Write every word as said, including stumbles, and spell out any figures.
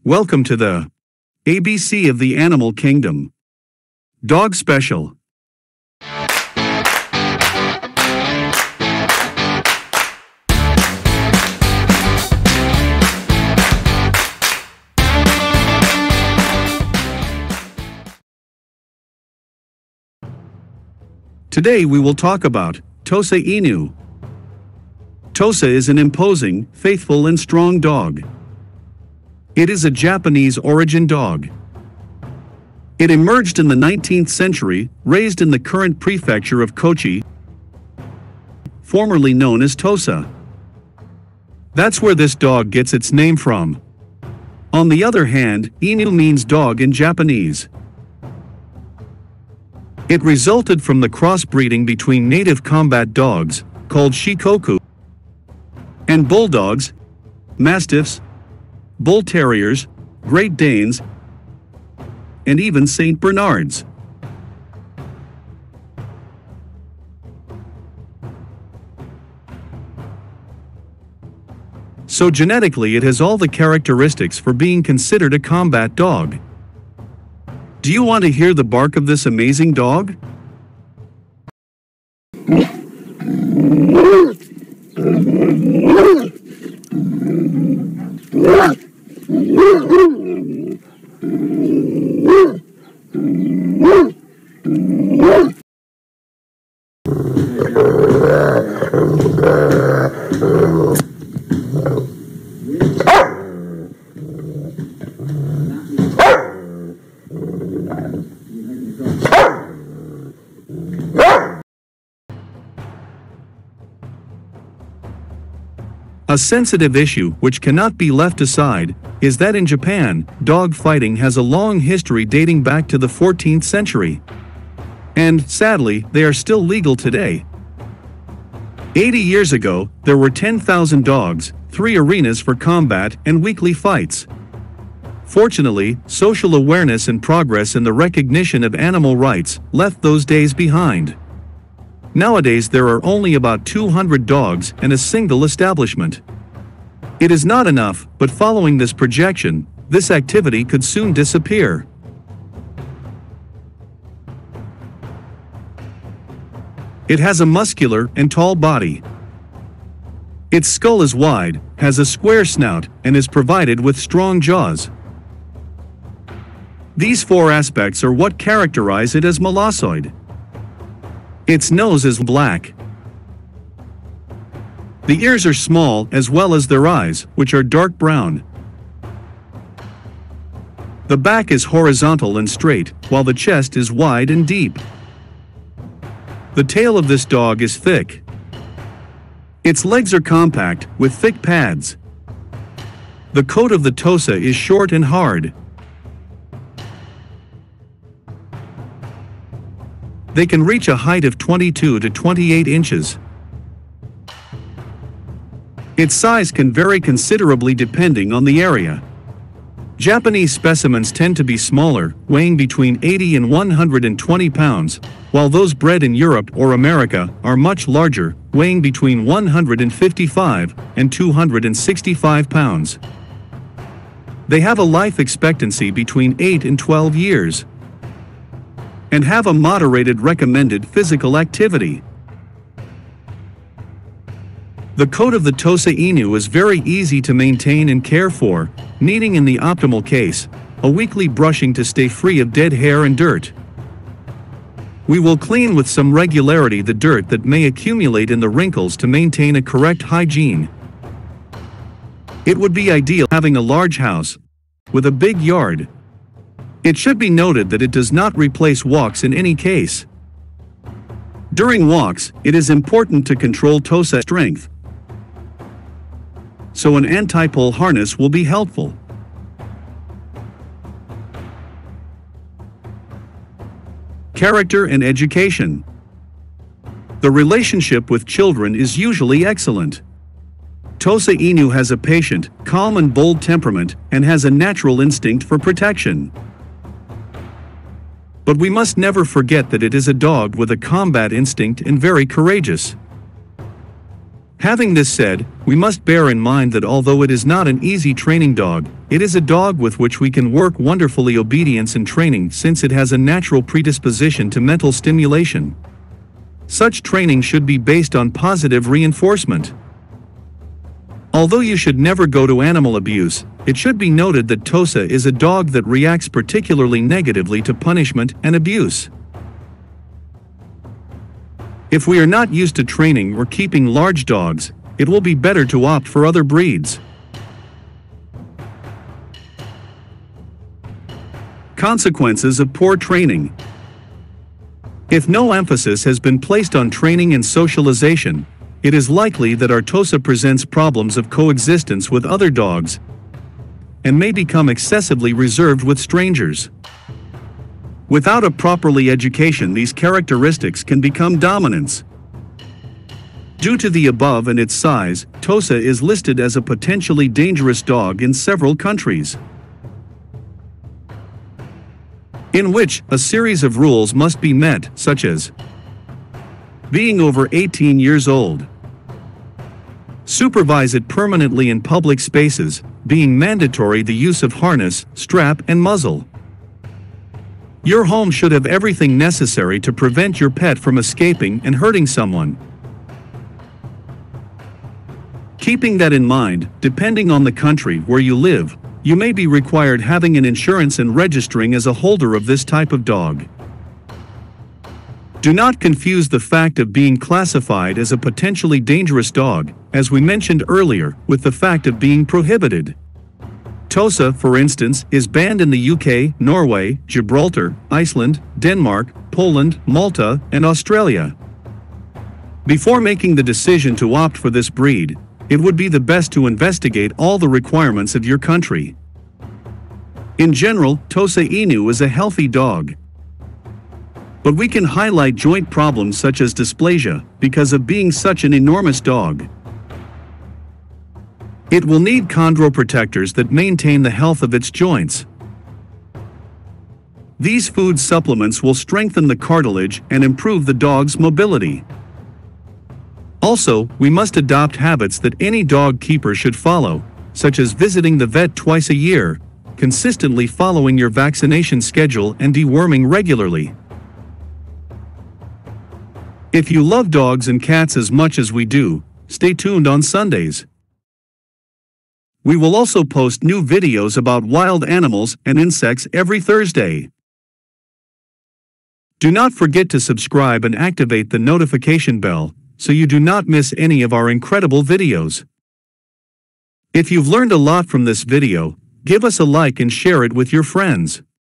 Welcome to the A B C of the Animal Kingdom. Dog Special. Today we will talk about Tosa Inu. Tosa is an imposing, faithful and strong dog. It is a Japanese origin dog. It emerged in the nineteenth century, raised in the current prefecture of Kochi, formerly known as Tosa. That's where this dog gets its name from. On the other hand, Inu means dog in Japanese. It resulted from the crossbreeding between native combat dogs, called shikoku, and bulldogs, mastiffs, bull terriers, Great Danes, and even Saint Bernards. So genetically it has all the characteristics for being considered a combat dog. Do you want to hear the bark of this amazing dog? A sensitive issue which cannot be left aside is that in Japan, dog fighting has a long history dating back to the fourteenth century. And, sadly, they are still legal today. eighty years ago, there were ten thousand dogs, three arenas for combat and weekly fights. Fortunately, social awareness and progress in the recognition of animal rights left those days behind. Nowadays there are only about two hundred dogs and a single establishment. It is not enough, but following this projection, this activity could soon disappear. It has a muscular and tall body. Its skull is wide, has a square snout, and is provided with strong jaws. These four aspects are what characterize it as molossoid. Its nose is black. The ears are small as well as their eyes, which are dark brown. The back is horizontal and straight, while the chest is wide and deep. The tail of this dog is thick. Its legs are compact, with thick pads. The coat of the Tosa is short and hard. They can reach a height of twenty-two to twenty-eight inches. Its size can vary considerably depending on the area. Japanese specimens tend to be smaller, weighing between eighty and one hundred twenty pounds, while those bred in Europe or America are much larger, weighing between one hundred fifty-five and two hundred sixty-five pounds. They have a life expectancy between eight and twelve years. And have a moderated recommended physical activity. The coat of the Tosa Inu is very easy to maintain and care for, needing in the optimal case, a weekly brushing to stay free of dead hair and dirt. We will clean with some regularity the dirt that may accumulate in the wrinkles to maintain a correct hygiene. It would be ideal having a large house with a big yard. It should be noted that it does not replace walks in any case. During walks, it is important to control Tosa strength. So an anti-pull harness will be helpful. Character and education. The relationship with children is usually excellent. Tosa Inu has a patient, calm and bold temperament and has a natural instinct for protection. But we must never forget that it is a dog with a combat instinct and very courageous. Having this said, we must bear in mind that although it is not an easy training dog, it is a dog with which we can work wonderfully obedience and training since it has a natural predisposition to mental stimulation. Such training should be based on positive reinforcement. Although you should never go to animal abuse, it should be noted that Tosa is a dog that reacts particularly negatively to punishment and abuse. If we are not used to training or keeping large dogs, it will be better to opt for other breeds. Consequences of poor training. If no emphasis has been placed on training and socialization, it is likely that our Tosa presents problems of coexistence with other dogs and may become excessively reserved with strangers. Without a properly education, these characteristics can become dominance. Due to the above and its size, Tosa is listed as a potentially dangerous dog in several countries, in which a series of rules must be met, such as being over eighteen years old, supervise it permanently in public spaces, being mandatory the use of harness, strap and muzzle. Your home should have everything necessary to prevent your pet from escaping and hurting someone. Keeping that in mind, depending on the country where you live, you may be required having an insurance and registering as a holder of this type of dog. Do not confuse the fact of being classified as a potentially dangerous dog, as we mentioned earlier, with the fact of being prohibited. Tosa, for instance, is banned in the U K, Norway, Gibraltar, Iceland, Denmark, Poland, Malta, and Australia. Before making the decision to opt for this breed, it would be the best to investigate all the requirements of your country. In general, Tosa Inu is a healthy dog, but we can highlight joint problems such as dysplasia because of being such an enormous dog. It will need chondroprotectors that maintain the health of its joints. These food supplements will strengthen the cartilage and improve the dog's mobility. Also, we must adopt habits that any dog keeper should follow, such as visiting the vet twice a year, consistently following your vaccination schedule and deworming regularly. If you love dogs and cats as much as we do, stay tuned on Sundays. We will also post new videos about wild animals and insects every Thursday. Do not forget to subscribe and activate the notification bell, so you do not miss any of our incredible videos. If you've learned a lot from this video, give us a like and share it with your friends.